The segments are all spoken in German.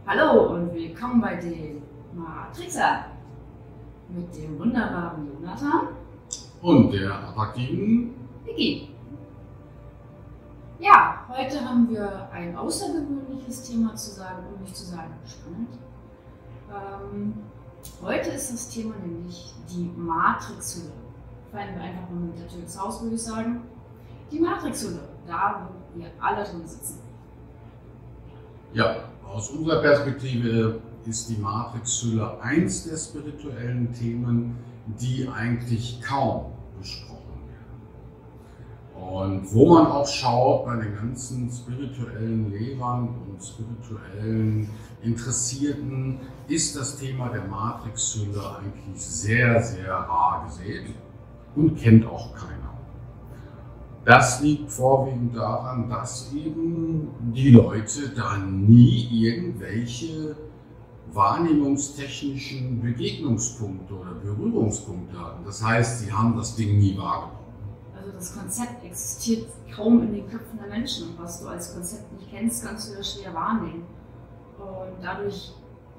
Hallo und willkommen bei den Matrixer mit dem wunderbaren Jonathan und der attraktiven Vicky. Ja, heute haben wir ein außergewöhnliches Thema zu sagen, um nicht zu sagen spannend. Heute ist das Thema nämlich die Matrixhülle. Fallen wir einfach mal mit der Tür ins Haus, würde ich sagen. Die Matrixhülle, da wo wir alle drin sitzen. Ja, aus unserer Perspektive ist die Matrixhülle eins der spirituellen Themen, die eigentlich kaum besprochen werden. Und wo man auch schaut bei den ganzen spirituellen Lehrern und spirituellen Interessierten, ist das Thema der Matrixhülle eigentlich sehr, sehr rar gesät und kennt auch keiner. Das liegt vorwiegend daran, dass eben die Leute da nie irgendwelche wahrnehmungstechnischen Begegnungspunkte oder Berührungspunkte hatten. Das heißt, sie haben das Ding nie wahrgenommen. Also das Konzept existiert kaum in den Köpfen der Menschen. Und was du als Konzept nicht kennst, kannst du das schwer wahrnehmen. Und dadurch,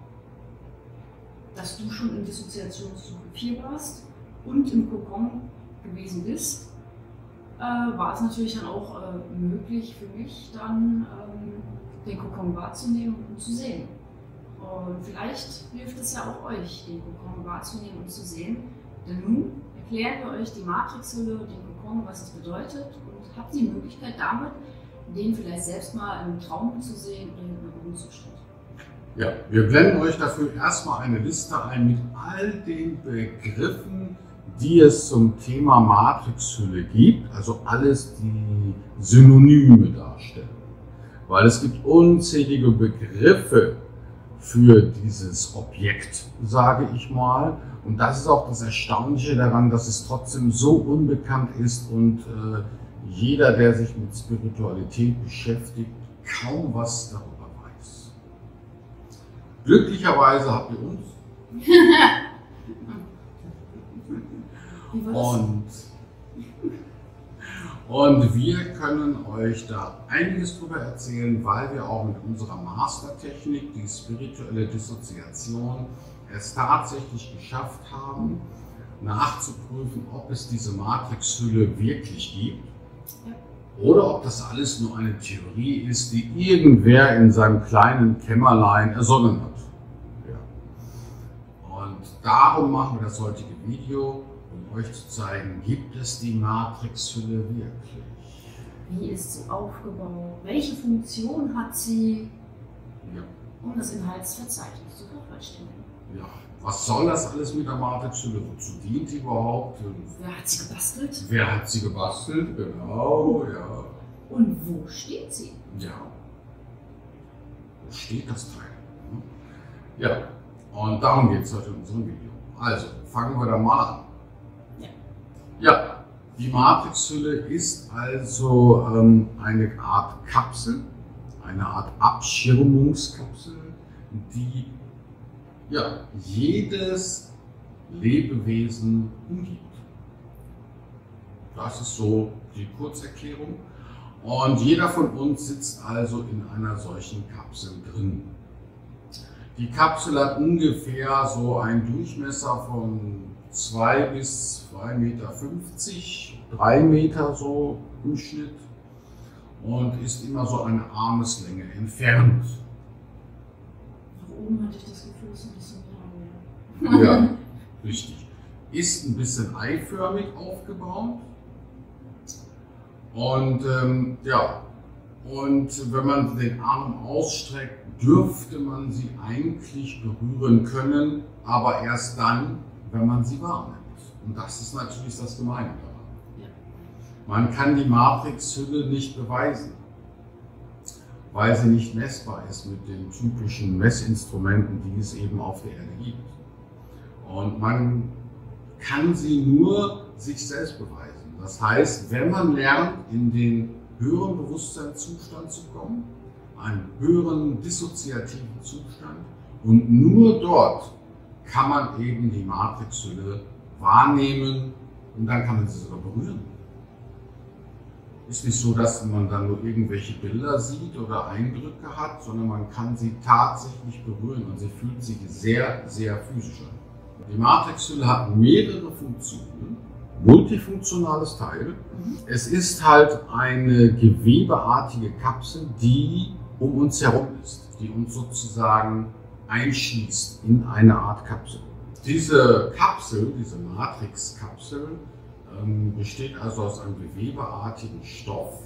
dass du schon in Dissoziationsstufe 4 warst und im Kokon gewesen bist, war es natürlich dann auch möglich für mich, dann den Kokon wahrzunehmen und zu sehen. Und vielleicht hilft es ja auch euch, den Kokon wahrzunehmen und zu sehen. Denn nun erklären wir euch die Matrixhülle, den Kokon, was es bedeutet, und habt die Möglichkeit damit, den vielleicht selbst mal im Traum zu sehen oder in einem Ruhezustand. Ja, wir blenden euch dafür erstmal eine Liste ein mit all den Begriffen, die es zum Thema Matrixhülle gibt, also alles die Synonyme darstellen. Weil es gibt unzählige Begriffe für dieses Objekt, sage ich mal. Und das ist auch das Erstaunliche daran, dass es trotzdem so unbekannt ist und jeder, der sich mit Spiritualität beschäftigt, kaum was darüber weiß. Glücklicherweise habt ihr uns. Und wir können euch da einiges drüber erzählen, weil wir auch mit unserer Mastertechnik, die spirituelle Dissoziation, es tatsächlich geschafft haben, nachzuprüfen, ob es diese Matrixhülle wirklich gibt oder ob das alles nur eine Theorie ist, die irgendwer in seinem kleinen Kämmerlein ersonnen hat. Ja. Und darum machen wir das heutige Video, um euch zu zeigen, gibt es die Matrixhülle wirklich? Wie ist sie aufgebaut? Welche Funktion hat sie? Ja. Um das Inhaltsverzeichnis zu vervollständigen. Ja. Was soll das alles mit der Matrixhülle? Wozu dient sie überhaupt? Wer hat sie gebastelt? Wer hat sie gebastelt? Genau, ja. Und wo steht sie? Ja. Wo steht das Teil? Ja. Und darum geht es heute in unserem Video. Also, fangen wir da mal an. Ja, die Matrixhülle ist also eine Art Kapsel, eine Art Abschirmungskapsel, die ja, jedes Lebewesen umgibt. Das ist so die Kurzerklärung. Und jeder von uns sitzt also in einer solchen Kapsel drin. Die Kapsel hat ungefähr so einen Durchmesser von 2 bis 2,50 Meter, 3 Meter so im Schnitt und ist immer so eine Armeslänge entfernt. Nach oben hatte ich das Gefühl, es ist ein bisschen mehr. Ja, richtig. Ist ein bisschen eiförmig aufgebaut und ja, und wenn man den Arm ausstreckt, dürfte man sie eigentlich berühren können, aber erst dann, wenn man sie wahrnimmt. Und das ist natürlich das Gemeine daran. Ja. Man kann die Matrixhülle nicht beweisen, weil sie nicht messbar ist mit den typischen Messinstrumenten, die es eben auf der Erde gibt. Und man kann sie nur sich selbst beweisen. Das heißt, wenn man lernt, in den höheren Bewusstseinszustand zu kommen, einen höheren dissoziativen Zustand, und nur dort kann man eben die Matrixhülle wahrnehmen und dann kann man sie sogar berühren. Ist nicht so, dass man dann nur irgendwelche Bilder sieht oder Eindrücke hat, sondern man kann sie tatsächlich berühren und sie fühlt sich sehr, sehr physisch an. Die Matrixhülle hat mehrere Funktionen, multifunktionales Teil. Es ist halt eine gewebeartige Kapsel, die um uns herum ist, die uns sozusagen einschließt in eine Art Kapsel. Diese Kapsel, diese Matrixkapsel, besteht also aus einem gewebeartigen Stoff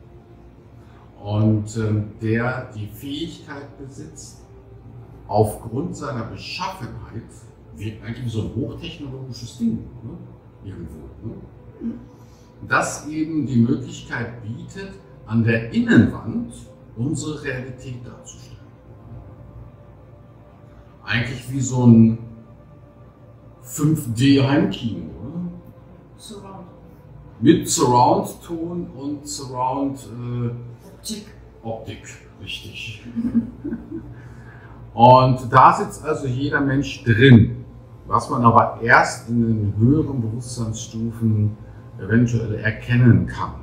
und der die Fähigkeit besitzt, aufgrund seiner Beschaffenheit, wirkt eigentlich wie so ein hochtechnologisches Ding, ne? Irgendwo, ne? Das eben die Möglichkeit bietet, an der Innenwand unsere Realität darzustellen. Eigentlich wie so ein 5D-Heimkino, oder? Surround. Mit Surround-Ton und Optik, richtig. Und da sitzt also jeder Mensch drin, was man aber erst in den höheren Bewusstseinsstufen eventuell erkennen kann.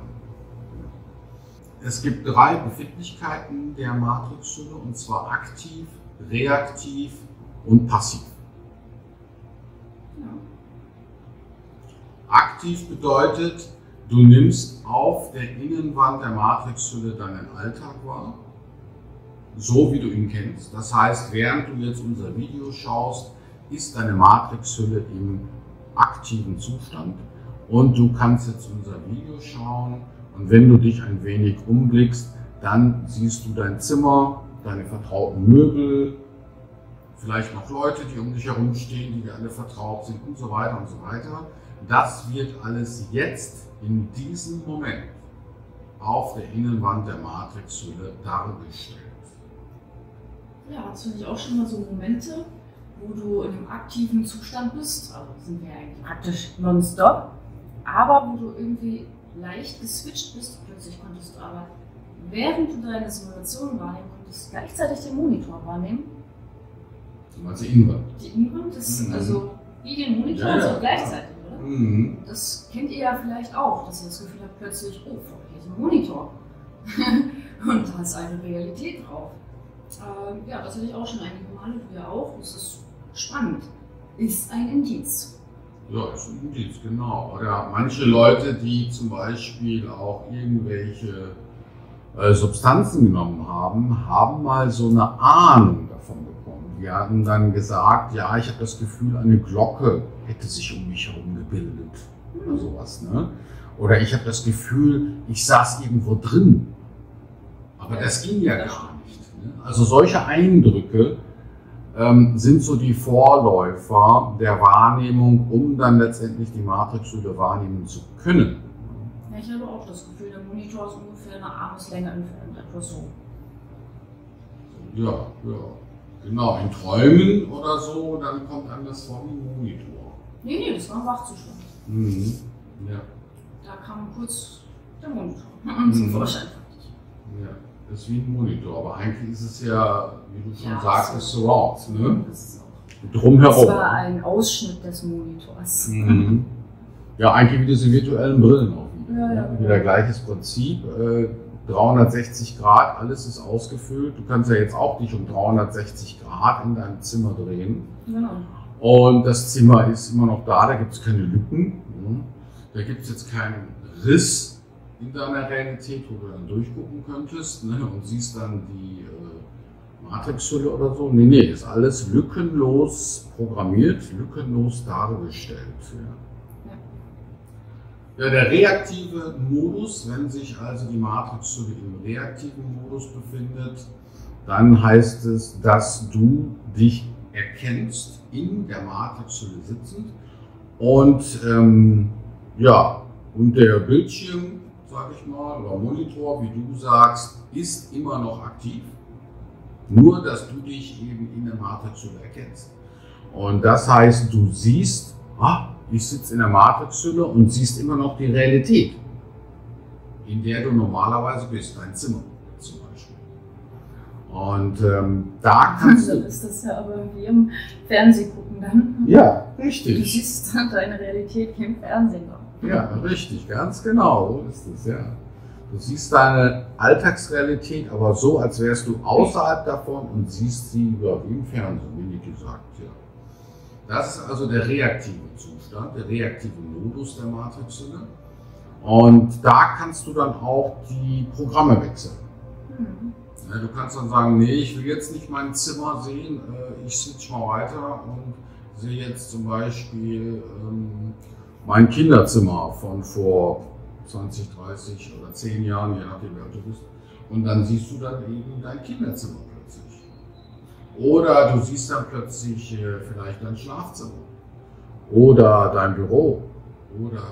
Es gibt 3 Befindlichkeiten der Matrixhülle, und zwar aktiv, reaktiv und passiv. Aktiv bedeutet, du nimmst auf der Innenwand der Matrixhülle deinen Alltag wahr, so wie du ihn kennst. Das heißt, während du jetzt unser Video schaust, ist deine Matrixhülle im aktiven Zustand und du kannst jetzt unser Video schauen und wenn du dich ein wenig umblickst, dann siehst du dein Zimmer, deine vertrauten Möbel, vielleicht noch Leute, die um dich herum stehen, die dir alle vertraut sind und so weiter und so weiter. Das wird alles jetzt in diesem Moment auf der Innenwand der Matrixhülle dargestellt. Ja, das finde ich auch schon mal so Momente, wo du in einem aktiven Zustand bist, also sind wir eigentlich praktisch nonstop, aber wo du irgendwie leicht geswitcht bist, plötzlich konntest du aber, während du deine Simulation wahrnehmen konntest, gleichzeitig den Monitor wahrnehmen. Du meinst die Innenwand? Die Innenwand ist also wie den Monitor, ja, also gleichzeitig, oder? Mhm. Das kennt ihr ja vielleicht auch, dass ihr das Gefühl habt, plötzlich, oh, hier ist ein Monitor und da ist eine Realität drauf. Ja, das hatte ich auch schon einige Male, du ja auch. Das ist spannend. Ist ein Indiz. Ja, ist ein Indiz, genau. Oder manche Leute, die zum Beispiel auch irgendwelche Substanzen genommen haben, haben mal so eine Ahnung davon bekommen. Die hatten dann gesagt, ja, ich habe das Gefühl, eine Glocke hätte sich um mich herum gebildet. Oder sowas, ne? Oder ich habe das Gefühl, ich saß irgendwo drin. Aber das ging ja gar nicht. Also solche Eindrücke sind so die Vorläufer der Wahrnehmung, um dann letztendlich die Matrixhülle wahrnehmen zu können. Ja, ich habe auch das Gefühl, der Monitor ist ungefähr eine Armeslänge entfernt, etwas so. Ja, genau. In Träumen oder so, dann kommt einem das vor wie ein Monitor. Nee, das war ein Wachzustand. Mhm. Ja. Da kam kurz der Monitor zum Vorschein. Ja. Das ist wie ein Monitor, aber eigentlich ist es ja, wie du schon sagtest, Surround, ne? Das ist auch. Drumherum. Das war ein Ausschnitt des Monitors. Mhm. Ja, eigentlich wie diese virtuellen Brillen auch wieder. Ja. Wieder gleiches Prinzip, 360 Grad, alles ist ausgefüllt. Du kannst ja jetzt auch dich um 360 Grad in deinem Zimmer drehen. Genau. Und das Zimmer ist immer noch da gibt es keine Lücken. Da gibt es jetzt keinen Riss in deiner Realität, wo du dann durchgucken könntest, ne, und siehst dann die Matrixhülle oder so. Nee, ist alles lückenlos programmiert, lückenlos dargestellt. Ja, der reaktive Modus, wenn sich also die Matrixhülle im reaktiven Modus befindet, dann heißt es, dass du dich erkennst in der Matrixhülle sitzend und und der Bildschirm, sag ich mal, oder Monitor, wie du sagst, ist immer noch aktiv, nur dass du dich eben in der Matrixhülle erkennst. Und das heißt, du siehst, ich sitze in der Matrixhülle und siehst immer noch die Realität, in der du normalerweise bist, dein Zimmer zum Beispiel. Und da kannst du... Dann ist das ja aber wie im Fernsehen gucken dann. Ja, richtig. Du siehst dann deine Realität wie im Fernsehen. Ja, richtig, ganz genau, so ist es, ja. Du siehst deine Alltagsrealität, aber so, als wärst du außerhalb davon und siehst sie wie im Fernsehen, wie Niki sagt. Ja. Das ist also der reaktive Zustand, der reaktive Modus der Matrixhülle. Und da kannst du dann auch die Programme wechseln. Ja, du kannst dann sagen, nee, ich will jetzt nicht mein Zimmer sehen, ich switch mal weiter und sehe jetzt zum Beispiel mein Kinderzimmer von vor 20, 30 oder 10 Jahren, je nachdem wer du bist. Und dann siehst du dann eben dein Kinderzimmer plötzlich. Oder du siehst dann plötzlich vielleicht dein Schlafzimmer. Oder dein Büro. Oder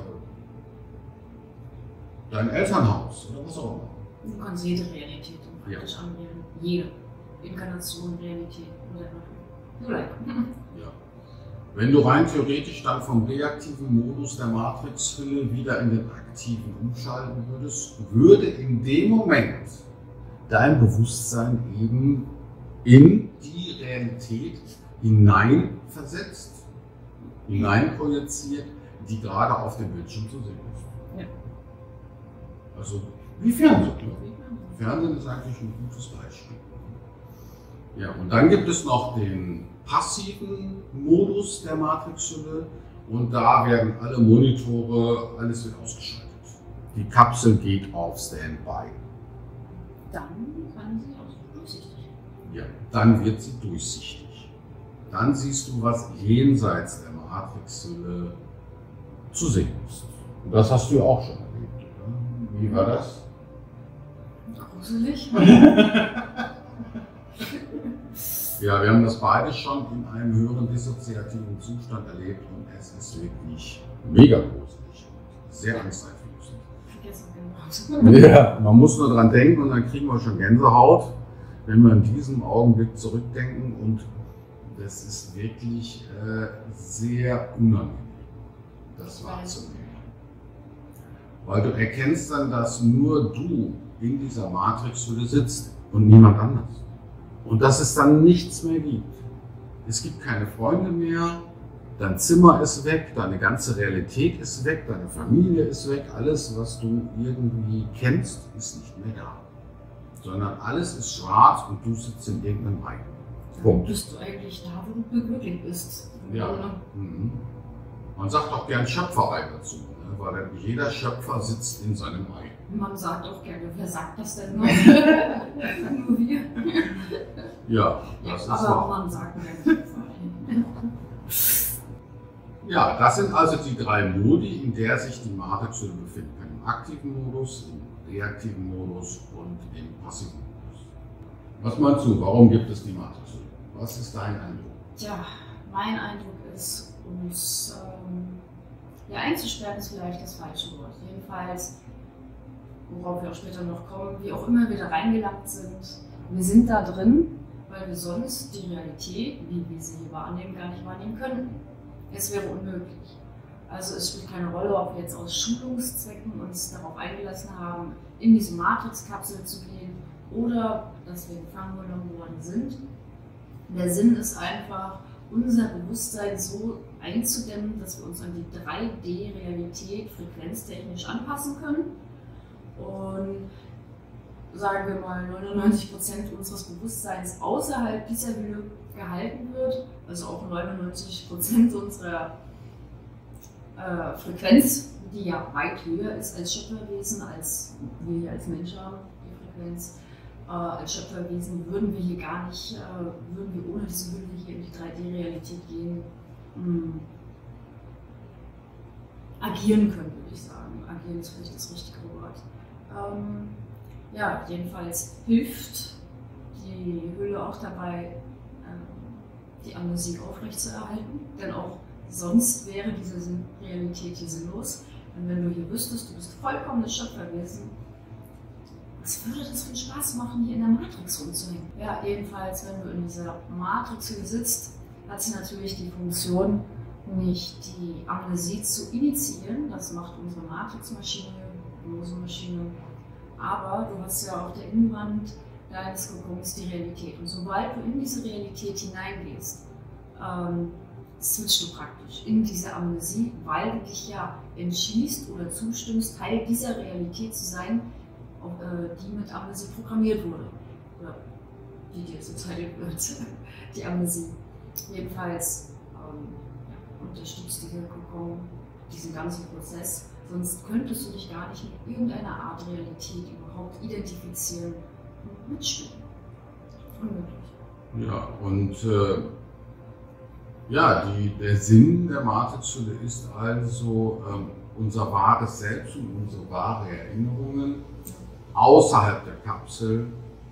dein Elternhaus. Oder was auch immer. Du kannst jede Realität praktisch anwählen. Jede Inkarnation, Realität. Oder ja. Wenn du rein theoretisch dann vom reaktiven Modus der Matrixhülle wieder in den aktiven umschalten würdest, würde in dem Moment dein Bewusstsein eben in die Realität hineinversetzt, hineinprojiziert, die gerade auf dem Bildschirm zu sehen ist. Ja. Also wie Fernsehen. Fernsehen ist eigentlich ein gutes Beispiel. Ja, und dann gibt es noch den passiven Modus der Matrixhülle und da werden alle Monitore, alles wird ausgeschaltet. Die Kapsel geht auf Standby. Dann kann sie auch durchsichtig. Ja, dann wird sie durchsichtig. Dann siehst du, was jenseits der Matrixhülle zu sehen ist. Und das hast du ja auch schon erlebt, oder? Wie war das? Gruselig. Ja, wir haben das beide schon in einem höheren dissoziativen Zustand erlebt und es ist wirklich mega gruselig. Sehr angsteinflößend. Ja, man muss nur dran denken und dann kriegen wir schon Gänsehaut, wenn wir in diesem Augenblick zurückdenken und das ist wirklich sehr unangenehm, das wahrzunehmen. Weil du erkennst dann, dass nur du in dieser Matrixhülle sitzt und niemand anders. Und dass es dann nichts mehr gibt. Es gibt keine Freunde mehr, dein Zimmer ist weg, deine ganze Realität ist weg, deine Familie ist weg, alles, was du irgendwie kennst, ist nicht mehr da. Sondern alles ist schwarz und du sitzt in irgendeinem Ei. Punkt. Bist du eigentlich da, wo du glücklich bist? Ja. Mhm. Man sagt auch gern Schöpferei dazu, ne? Weil jeder Schöpfer sitzt in seinem Ei. Man sagt auch gerne, wer sagt das denn noch? Nur wir. Ja, das ist aber auch man sagt gerne. Ja, das sind also die drei Modi, in der sich die Matrixhülle befinden kann. Im aktiven Modus, im reaktiven Modus und im passiven Modus. Was meinst du, warum gibt es die Matrixhülle? Was ist dein Eindruck? Tja, mein Eindruck ist, uns einzusperren ist vielleicht das falsche Wort. Jedenfalls, worauf wir auch später noch kommen, wie auch immer wir da reingelangt sind. Wir sind da drin, weil wir sonst die Realität, wie wir sie hier wahrnehmen, gar nicht wahrnehmen könnten. Es wäre unmöglich. Also es spielt keine Rolle, ob wir jetzt aus Schulungszwecken uns darauf eingelassen haben, in diese Matrix-Kapsel zu gehen oder dass wir gefangen genommen worden sind. Der Sinn ist einfach, unser Bewusstsein so einzudämmen, dass wir uns an die 3D-Realität frequenztechnisch anpassen können. Und sagen wir mal 99% unseres Bewusstseins außerhalb dieser Höhe gehalten wird, also auch 99% unserer Frequenz, die ja weit höher ist als Schöpferwesen, als wir hier als Mensch haben, die Frequenz. Als Schöpferwesen würden wir hier gar nicht, würden wir ohne diese Höhle hier in die 3D-Realität gehen, agieren können, würde ich sagen. Agieren ist vielleicht das richtige Wort. Ja, jedenfalls hilft die Höhle auch dabei, die Amnesie aufrechtzuerhalten, denn auch sonst wäre diese Realität hier sinnlos. Und wenn du hier wüsstest, du bist vollkommenes Schöpferwesen, was würde das für einen Spaß machen, hier in der Matrix rumzuhängen? Ja, jedenfalls, wenn du in dieser Matrix hier sitzt, hat sie natürlich die Funktion, nicht die Amnesie zu initiieren. Das macht unsere Matrix-Maschine, Hypnose-Maschine. Aber du hast ja auf der Innenwand deines Kokons die Realität. Und sobald du in diese Realität hineingehst, switchst du praktisch in diese Amnesie, weil du dich ja entschließt oder zustimmst, Teil dieser Realität zu sein, die mit Amnesie programmiert wurde. Oder die dir zuteil wird, die Amnesie. Jedenfalls unterstützt dieser Kokon diesen ganzen Prozess. Sonst könntest du dich gar nicht mit irgendeiner Art Realität überhaupt identifizieren und mitspielen. Unmöglich. Ja, und der Sinn der Matrixhülle ist also, unser wahres Selbst und unsere wahre Erinnerungen außerhalb der Kapsel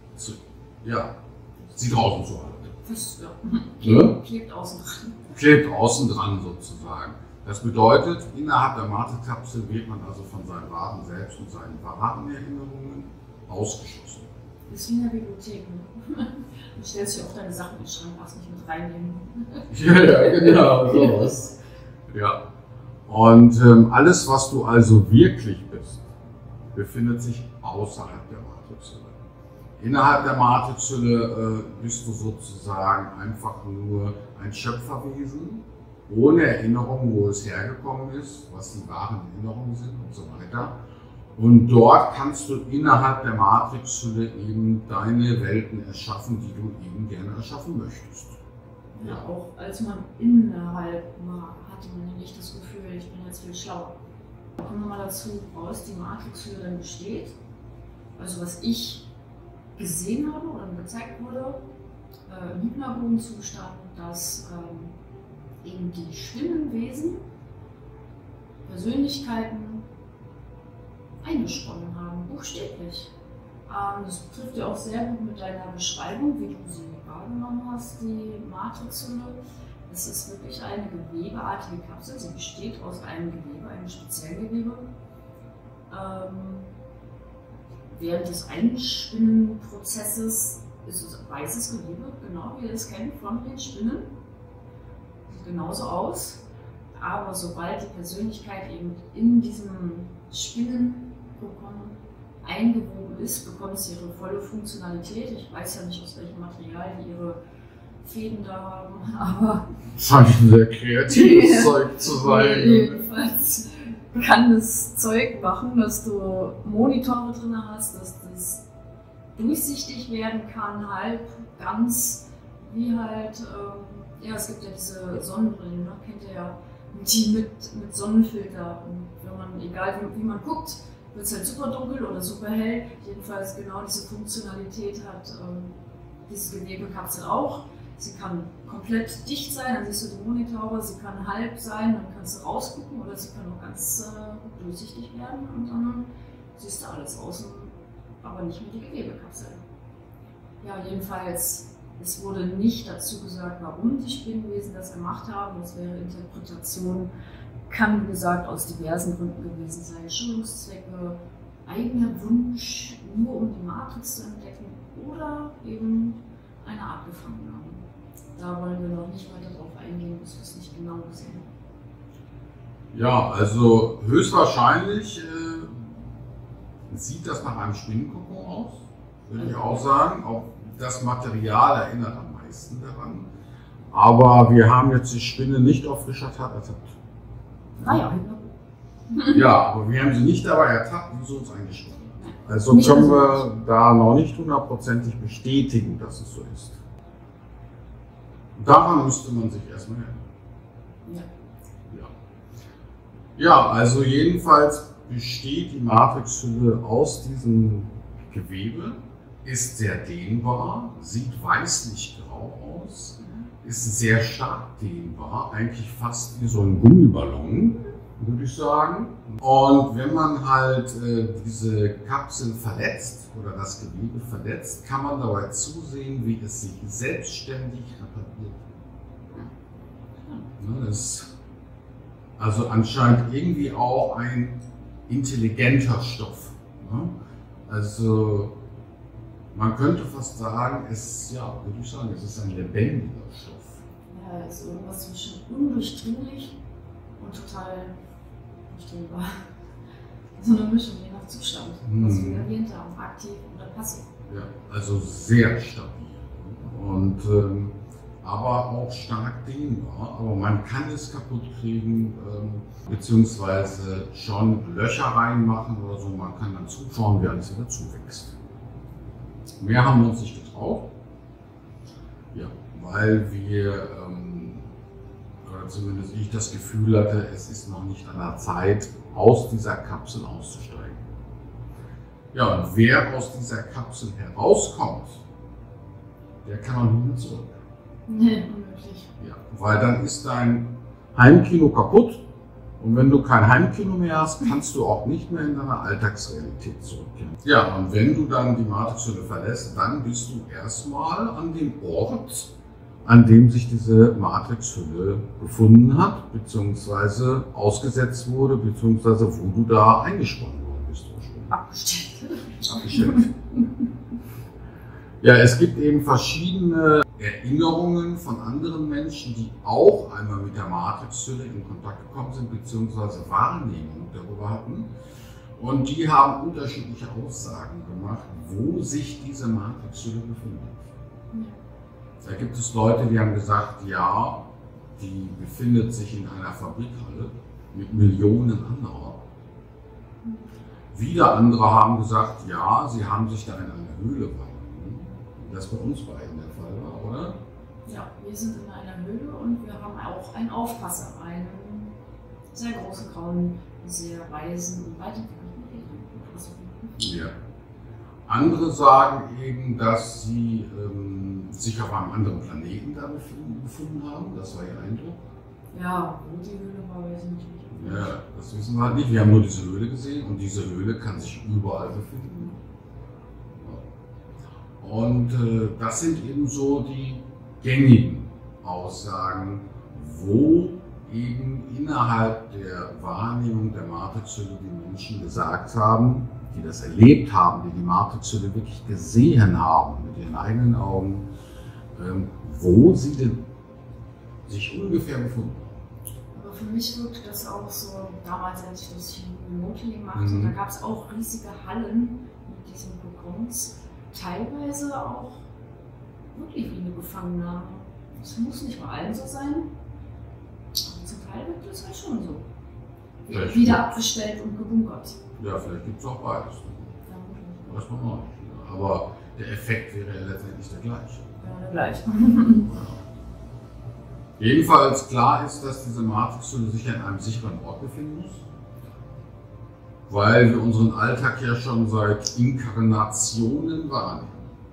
sie draußen zu halten. Das, klebt außen dran. Klebt außen dran sozusagen. Das bedeutet, innerhalb der Matrixkapsel wird man also von seinem wahren Selbst und seinen wahren Erinnerungen ausgeschlossen. Das ist wie in der Bibliothek. Ne? Du stellst dir auch deine Sachen in den Schrank, darfst nicht mit reinnehmen. Ja, genau, sowas. Ja. Und alles, was du also wirklich bist, befindet sich außerhalb der Matrixhülle. Innerhalb der Matrixhülle bist du sozusagen einfach nur ein Schöpferwesen, ohne Erinnerung, wo es hergekommen ist, was die wahren Erinnerungen sind und so weiter. Und dort kannst du innerhalb der Matrixhülle eben deine Welten erschaffen, die du eben gerne erschaffen möchtest. Ja, auch als man innerhalb war, hatte man nicht das Gefühl, ich bin jetzt viel schlauer. Da kommen wir mal dazu, woraus die Matrixhülle dann besteht. Also was ich gesehen habe oder mir gezeigt wurde, im Hypnagogenzustand, dass eben die Spinnenwesen Persönlichkeiten eingesponnen haben, buchstäblich. Das trifft ja auch sehr gut mit deiner Beschreibung, wie du sie wahrgenommen hast, die Matrixhülle. Es ist wirklich eine gewebeartige Kapsel, sie besteht aus einem Gewebe, einem speziellen Gewebe. Während des Einspinnenprozesses ist es weißes Gewebe, genau wie ihr es kennt von den Spinnen. Sieht genauso aus, aber sobald die Persönlichkeit eben in diesem Spinnenkokon eingewoben ist, bekommt sie ihre volle Funktionalität. Ich weiß ja nicht, aus welchem Material die ihre Fäden da haben, aber das scheint ein sehr kreatives Zeug zu sein. Jedenfalls kann das Zeug machen, dass du Monitore drin hast, dass das durchsichtig werden kann, halb, ganz, wie halt, es gibt ja diese Sonnenbrillen, ne? Kennt ihr ja, die mit Sonnenfilter. Und wenn man, egal wie man guckt, wird es halt super dunkel oder super hell. Jedenfalls genau diese Funktionalität hat diese Gewebekapsel auch. Sie kann komplett dicht sein, dann siehst du die Monitore, sie kann halb sein, dann kannst du rausgucken, oder sie kann auch ganz durchsichtig werden und dann siehst du alles außen, aber nicht mehr die Gewebekapsel. Ja, jedenfalls, es wurde nicht dazu gesagt, warum die Spinnenwesen das gemacht haben. Das wäre Interpretation, kann wie gesagt aus diversen Gründen gewesen sein. Schulungszwecke, eigener Wunsch, nur um die Matrix zu entdecken oder eben eine Art Gefangennahme. Da wollen wir noch nicht weiter drauf eingehen, bis wir es nicht genau sehen. Ja, also höchstwahrscheinlich sieht das nach einem Spinnenkokon aus, würde ich auch sagen. Auch das Material erinnert am meisten daran. Aber wir haben jetzt die Spinne nicht auf frischer Tat ertappt. Ja. Ja, aber wir haben sie nicht dabei ertappt, wie sie uns eingesprochen hat. Also können wir da noch nicht hundertprozentig bestätigen, dass es so ist. Daran müsste man sich erstmal erinnern. Ja, also jedenfalls besteht die Matrixhülle aus diesem Gewebe, ist sehr dehnbar, sieht weißlich-grau aus, ist sehr stark dehnbar, eigentlich fast wie so ein Gummiballon, würde ich sagen. Und wenn man halt diese Kapsel verletzt oder das Gewebe verletzt, kann man dabei zusehen, wie es sich selbstständig repariert. Das ist also anscheinend irgendwie auch ein intelligenter Stoff. Also man könnte fast sagen, es ist ein lebendiger Stoff. Ja, es ist irgendwas zwischen undurchdringlich und total durchdringbar. So eine Mischung, je nach Zustand, was wir erwähnt haben, aktiv oder passiv. Ja, also sehr stabil. Und aber auch stark dehnbar. Aber man kann es kaputt kriegen, beziehungsweise schon Löcher reinmachen oder so. Man kann dann zuschauen, wie alles wieder zuwächst. Mehr haben wir uns nicht getraut, ja, weil wir, oder zumindest ich das Gefühl hatte, es ist noch nicht an der Zeit, aus dieser Kapsel auszusteigen. Ja, und wer aus dieser Kapsel herauskommt, der kann auch nicht mehr zurück. Nee, unmöglich. Ja, weil dann ist dein Heimkino kaputt und wenn du kein Heimkino mehr hast, kannst du auch nicht mehr in deine Alltagsrealität zurückkehren. Ja, und wenn du dann die Matrixhülle verlässt, dann bist du erstmal an dem Ort, an dem sich diese Matrixhülle befunden hat, beziehungsweise ausgesetzt wurde, beziehungsweise wo du da eingesponnen worden bist. Abgestellt. Ja, es gibt eben verschiedene Erinnerungen von anderen Menschen, die auch einmal mit der Matrixhülle in Kontakt gekommen sind, beziehungsweise Wahrnehmung darüber hatten. Und die haben unterschiedliche Aussagen gemacht, wo sich diese Matrixhülle befindet. Da gibt es Leute, die haben gesagt, ja, die befindet sich in einer Fabrikhalle mit Millionen anderer. Wieder andere haben gesagt, ja, sie haben sich da in einer Höhle wahrgenommen. Das bei uns beiden der Fall war, oder? Ja, wir sind in einer Höhle und wir haben auch einen Aufpasser, einen sehr großen, grauen, sehr weisen und weiterentwickelten Alien. Ja. Andere sagen eben, dass sie sich auf einem anderen Planeten da befunden haben. Das war ihr Eindruck. Ja, wo die Höhle war, weiß ich nicht. Ja, das wissen wir halt nicht. Wir haben nur diese Höhle gesehen und diese Höhle kann sich überall befinden. Und das sind eben so die gängigen Aussagen, wo eben innerhalb der Wahrnehmung der Matrixhülle die Menschen gesagt haben, die das erlebt haben, die die Matrixhülle wirklich gesehen haben mit ihren eigenen Augen, wo sie denn sich ungefähr befunden haben. Aber für mich wirkt das auch so, damals als ich das Remote machte, da gab es auch riesige Hallen mit diesen Kokons, teilweise auch wirklich wie eine Gefangennahme. Das muss nicht bei allen so sein, aber zum Teil wirkt es halt schon so. Vielleicht Wieder abgestellt und gebunkert. Ja, vielleicht gibt es auch beides. Ja, Weiß man auch nicht. Aber der Effekt wäre ja letztendlich der gleiche. ja, der gleiche. Jedenfalls klar ist, dass diese Matrixhülle sich an einem sicheren Ort befinden muss, weil wir unseren Alltag ja schon seit Inkarnationen wahrnehmen.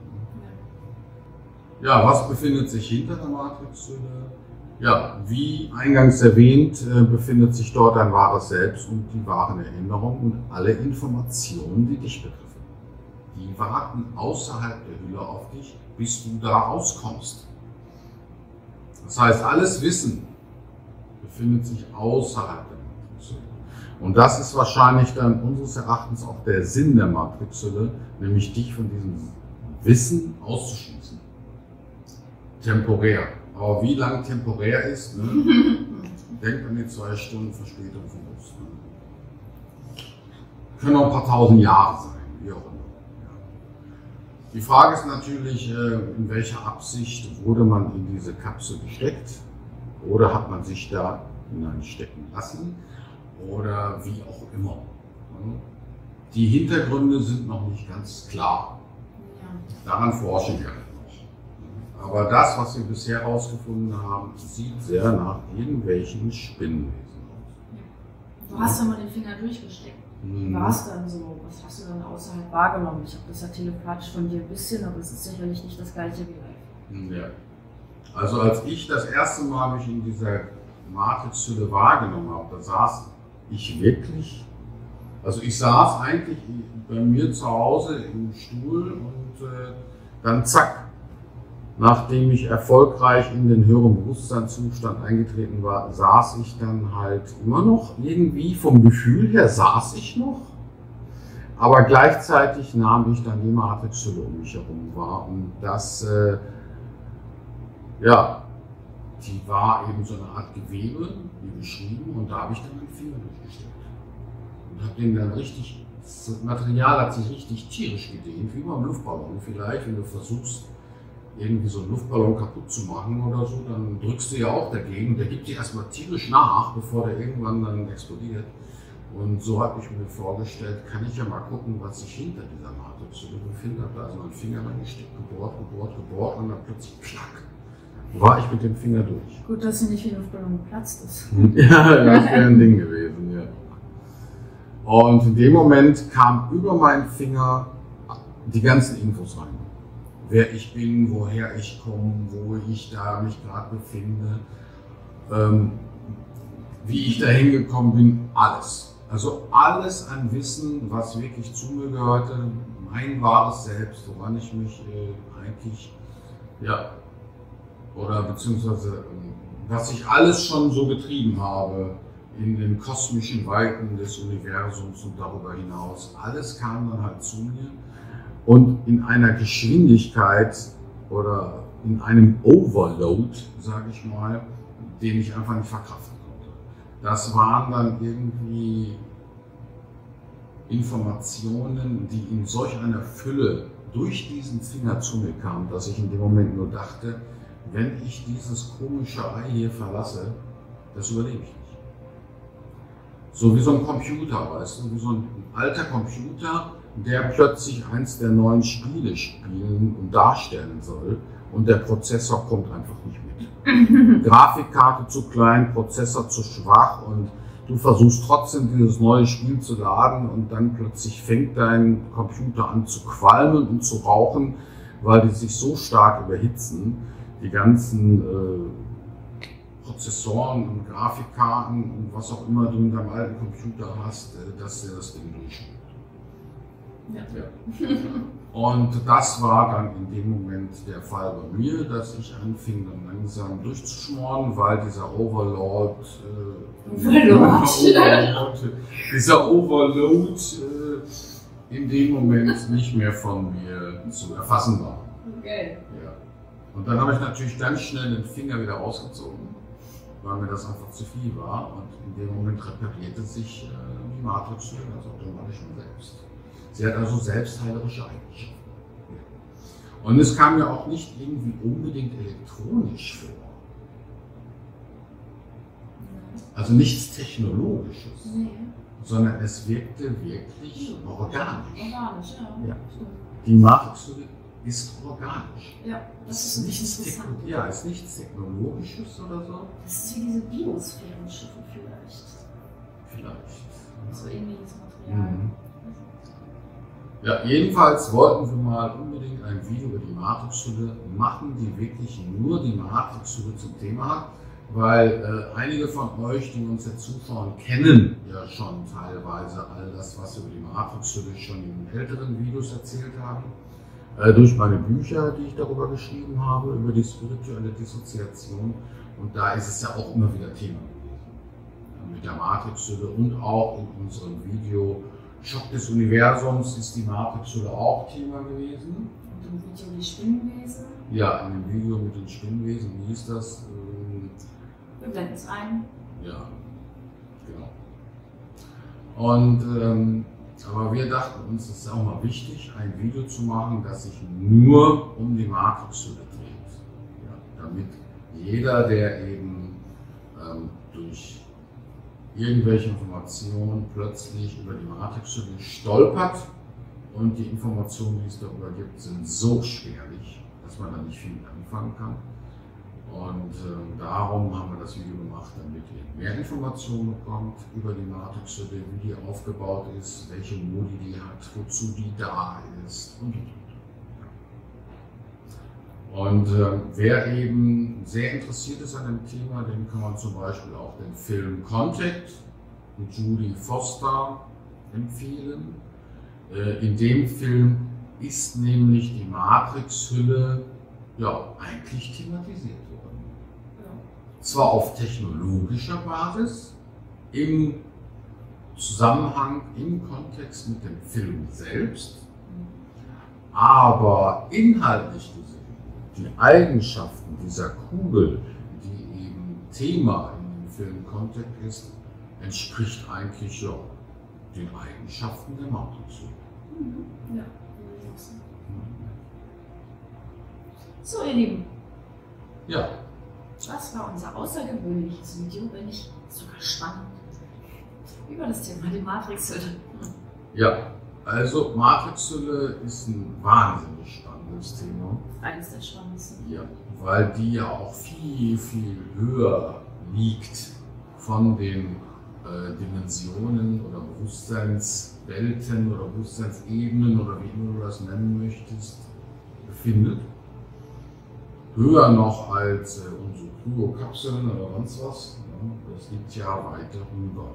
Ja, was befindet sich hinter der Matrixhülle? Ja, wie eingangs erwähnt, befindet sich dort dein wahres Selbst und die wahren Erinnerungen und alle Informationen, die dich betreffen. Die warten außerhalb der Hülle auf dich, bis du da rauskommst. Das heißt, alles Wissen befindet sich außerhalb der Matrixhülle. Und das ist wahrscheinlich dann unseres Erachtens auch der Sinn der Matrixhülle, nämlich dich von diesem Wissen auszuschließen. Temporär. Aber wie lang temporär ist, ne? Denkt an die 2 Stunden Verspätung vom Bus. Ne? Können auch ein paar tausend Jahre sein, wie auch immer. Die Frage ist natürlich, in welcher Absicht wurde man in diese Kapsel gesteckt? Oder hat man sich da hineinstecken lassen? Oder wie auch immer. Die Hintergründe sind noch nicht ganz klar. Daran forschen wir halt noch. Aber das, was wir bisher herausgefunden haben, sieht sehr nach irgendwelchen Spinnenwesen aus. Du hast ja mal den Finger durchgesteckt. Wie war es dann so? Was hast du dann außerhalb wahrgenommen? Ich habe das ja telepathisch von dir ein bisschen, aber es ist sicherlich nicht das gleiche wie live. Ja. Also als ich das erste Mal mich in dieser Matrixhülle wahrgenommen habe, da saß ich wirklich, also ich saß eigentlich bei mir zu Hause im Stuhl und dann zack, nachdem ich erfolgreich in den höheren Bewusstseinszustand eingetreten war, saß ich dann halt immer noch irgendwie, vom Gefühl her saß ich noch, aber gleichzeitig nahm ich dann die Matrixhülle um mich herum wahr und das, ja, die war eben so eine Art Gewebe, wie beschrieben, und da habe ich dann meinen Finger durchgesteckt und habe den dann richtig, das Material hat sich richtig tierisch gedehnt, wie beim Luftballon vielleicht, wenn du versuchst, irgendwie so einen Luftballon kaputt zu machen oder so, dann drückst du ja auch dagegen. Der gibt dir erstmal tierisch nach, bevor der irgendwann dann explodiert. Und so habe ich mir vorgestellt, kann ich ja mal gucken, was sich hinter dieser Matrixhülle befindet. Also mein Finger reingesteckt, gebohrt und dann plötzlich klack, war ich mit dem Finger durch. Gut, dass sie nicht wie ein Luftballon geplatzt ist. Ja, das wäre ein Ding gewesen, ja. Und in dem Moment kam über meinen Finger die ganzen Infos rein. Wer ich bin, woher ich komme, wo ich da mich gerade befinde, wie ich da hingekommen bin, alles. Also alles an Wissen, was wirklich zu mir gehörte, mein wahres Selbst, woran ich mich eigentlich, ja, oder beziehungsweise was ich alles schon so getrieben habe in den kosmischen Weiten des Universums und darüber hinaus, alles kam dann halt zu mir und in einer Geschwindigkeit oder in einem Overload, sage ich mal, den ich einfach nicht verkraften konnte. Das waren dann irgendwie Informationen, die in solch einer Fülle durch diesen Finger zu mir kamen, dass ich in dem Moment nur dachte, wenn ich dieses komische Ei hier verlasse, das überlebe ich nicht. So wie so ein Computer, weißt du, wie so ein alter Computer, der plötzlich eins der neuen Spiele spielen und darstellen soll und der Prozessor kommt einfach nicht mit. Grafikkarte zu klein, Prozessor zu schwach und du versuchst trotzdem dieses neue Spiel zu laden und dann plötzlich fängt dein Computer an zu qualmen und zu rauchen, weil die sich so stark überhitzen, die ganzen Prozessoren und Grafikkarten und was auch immer du in deinem alten Computer hast, dass der das Ding durchspielt. Ja. Und das war dann in dem Moment der Fall bei mir, dass ich anfing dann langsam durchzuschmoren, weil dieser dieser Overload in dem Moment nicht mehr von mir zu erfassen war. Okay. Ja. Und dann habe ich natürlich ganz schnell den Finger wieder rausgezogen, weil mir das einfach zu viel war. Und in dem Moment reparierte sich die Matrixhülle ganz automatisch von selbst. Sie hat also selbstheilerische Eigenschaften. Und es kam mir auch nicht irgendwie unbedingt elektronisch vor. Also nichts Technologisches, sondern es wirkte wirklich organisch. Organisch, Ja. Die Matrixhülle ist organisch. Ja, das ist nichts interessant. Ja, ist nichts Technologisches oder so. Das ist wie diese Biosphärenschiffe vielleicht. Vielleicht. So ähnliches Material. Mhm. Ja, jedenfalls wollten wir mal unbedingt ein Video über die Matrixhülle machen, die wirklich nur die Matrixhülle zum Thema hat, weil einige von euch, die uns jetzt zuschauen, kennen ja schon teilweise all das, was wir über die Matrixhülle schon in älteren Videos erzählt haben. Durch meine Bücher, die ich darüber geschrieben habe, über die spirituelle Dissoziation. Und da ist es ja auch immer wieder Thema gewesen. Mit der Matrixhülle und auch in unserem Video Schock des Universums ist die Matrixhülle auch Thema gewesen. Und im Video die Spinnenwesen. Ja, in dem Video mit den Spinnenwesen, wie hieß das? Wir blenden es ein. Ja, genau. Und aber wir dachten uns, es ist auch mal wichtig, ein Video zu machen, das sich nur um die Matrixhülle dreht. Ja, damit jeder, der eben durch irgendwelche Informationen plötzlich über die Matrixhülle stolpert und die Informationen, die es darüber gibt, sind so schwerlich, dass man da nicht viel mit anfangen kann. Und darum haben wir das Video gemacht, damit ihr mehr Informationen bekommt über die Matrixhülle, wie die aufgebaut ist, welche Modi die hat, wozu die da ist und. Und wer eben sehr interessiert ist an dem Thema, dem kann man zum Beispiel auch den Film Contact mit Judy Foster empfehlen. In dem Film ist nämlich die Matrixhülle eigentlich thematisiert worden. Ja. Zwar auf technologischer Basis, im Zusammenhang, im Kontext mit dem Film selbst, aber inhaltlich gesehen, die Eigenschaften dieser Kugel, die eben Thema in dem Film Contact ist, entspricht eigentlich den Eigenschaften der Matrixhülle. Ja. So, ihr Lieben, Ja, das war unser außergewöhnliches Video, wenn nicht sogar spannend, über das Thema die Matrixhülle. ja. Also Matrixhülle ist ein wahnsinnig spannendes Thema. Eines der spannendsten. Ja, weil die ja auch viel, viel höher liegt von den Dimensionen oder Bewusstseinswelten oder Bewusstseinsebenen oder wie immer du das nennen möchtest, befindet. Höher noch als unsere Kryokapseln oder sonst was. Ja, das liegt ja weiter rüber.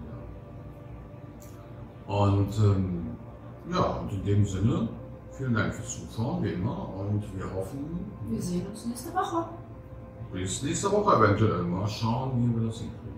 Ja. Und und in dem Sinne, vielen Dank fürs Zuschauen, wie immer, und wir hoffen, Wir sehen uns nächste Woche. bis nächste Woche eventuell. Mal schauen, wie wir das hinkriegen.